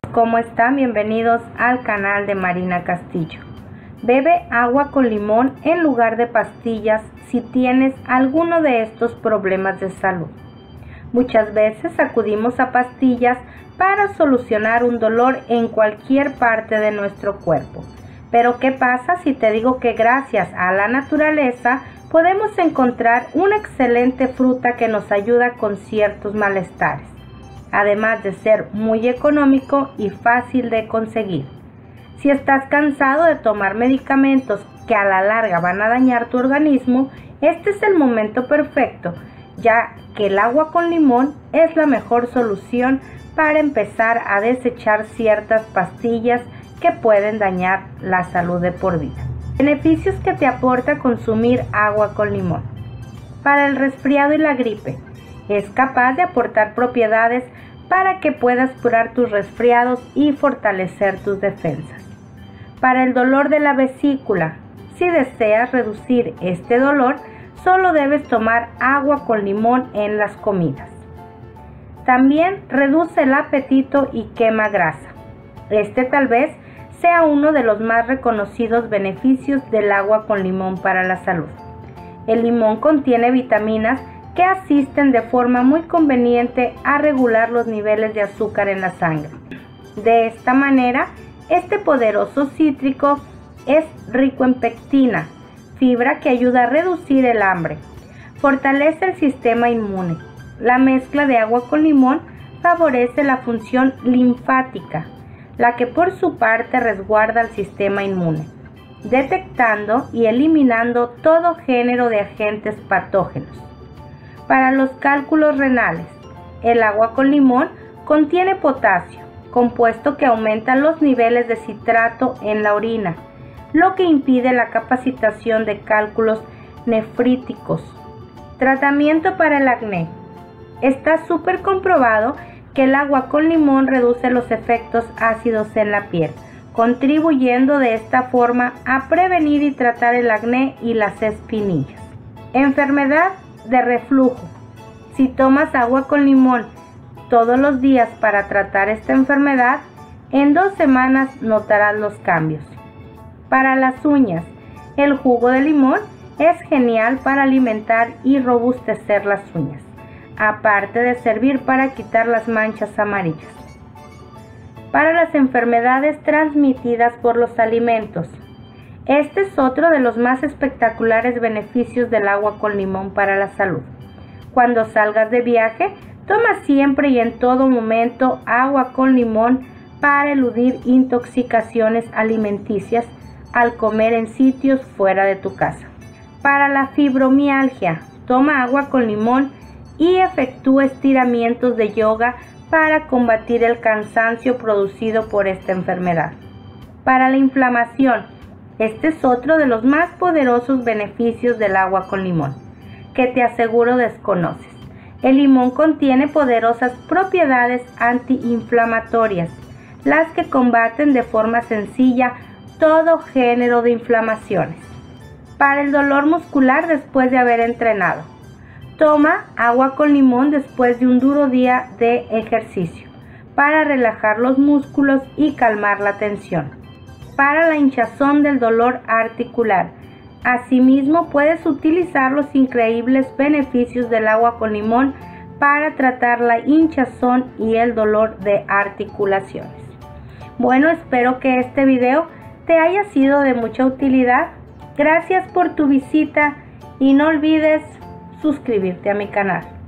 ¿cómo están? Bienvenidos al canal de Marina Castillo. Bebe agua con limón en lugar de pastillas si tienes alguno de estos problemas de salud. Muchas veces acudimos a pastillas para solucionar un dolor en cualquier parte de nuestro cuerpo. Pero ¿qué pasa si te digo que gracias a la naturaleza podemos encontrar una excelente fruta que nos ayuda con ciertos malestares? Además de ser muy económico y fácil de conseguir. Si estás cansado de tomar medicamentos que a la larga van a dañar tu organismo, este es el momento perfecto, ya que el agua con limón es la mejor solución para empezar a desechar ciertas pastillas que pueden dañar la salud de por vida. Beneficios que te aporta consumir agua con limón. Para el resfriado y la gripe, es capaz de aportar propiedades para que puedas curar tus resfriados y fortalecer tus defensas. Para el dolor de la vesícula, si deseas reducir este dolor, solo debes tomar agua con limón en las comidas. También reduce el apetito y quema grasa. Este tal vez sea uno de los más reconocidos beneficios del agua con limón para la salud. El limón contiene vitaminas que asisten de forma muy conveniente a regular los niveles de azúcar en la sangre. De esta manera, este poderoso cítrico es rico en pectina, fibra que ayuda a reducir el hambre. Fortalece el sistema inmune. La mezcla de agua con limón favorece la función linfática, la que por su parte resguarda el sistema inmune, detectando y eliminando todo género de agentes patógenos. Para los cálculos renales, el agua con limón contiene potasio, compuesto que aumenta los niveles de citrato en la orina, lo que impide la capacitación de cálculos nefríticos. Tratamiento para el acné. Está súper comprobado que el agua con limón reduce los efectos ácidos en la piel, contribuyendo de esta forma a prevenir y tratar el acné y las espinillas. Enfermedad de reflujo. Si tomas agua con limón todos los días para tratar esta enfermedad, en 2 semanas notarás los cambios. Para las uñas, el jugo de limón es genial para alimentar y robustecer las uñas, aparte de servir para quitar las manchas amarillas. Para las enfermedades transmitidas por los alimentos, este es otro de los más espectaculares beneficios del agua con limón para la salud. Cuando salgas de viaje, toma siempre y en todo momento agua con limón para eludir intoxicaciones alimenticias al comer en sitios fuera de tu casa. Para la fibromialgia, toma agua con limón y efectúa estiramientos de yoga para combatir el cansancio producido por esta enfermedad. Para la inflamación, este es otro de los más poderosos beneficios del agua con limón, que te aseguro desconoces. El limón contiene poderosas propiedades antiinflamatorias, las que combaten de forma sencilla todo género de inflamaciones. Para el dolor muscular después de haber entrenado, toma agua con limón después de un duro día de ejercicio, para relajar los músculos y calmar la tensión. Para la hinchazón del dolor articular, asimismo puedes utilizar los increíbles beneficios del agua con limón para tratar la hinchazón y el dolor de articulaciones. Bueno, espero que este video te haya sido de mucha utilidad. Gracias por tu visita y no olvides suscribirte a mi canal.